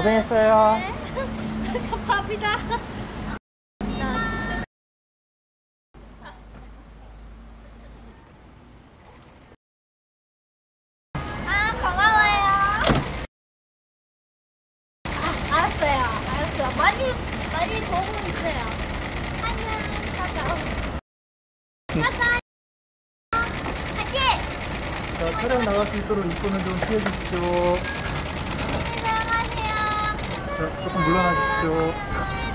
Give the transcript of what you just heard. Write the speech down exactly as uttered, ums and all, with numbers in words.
고생했어요. 네. 감사합니다. 아, 고마워요. 아, 알았어요. 알았어요. 많이, 많이 보고 있어요. 안녕. 가자. 가자. 가지. 자, 촬영 나갈 수 있도록 입구는 좀 피해주십시오. 안녕히 들어가세요. 자, 조금 물러나주십시오.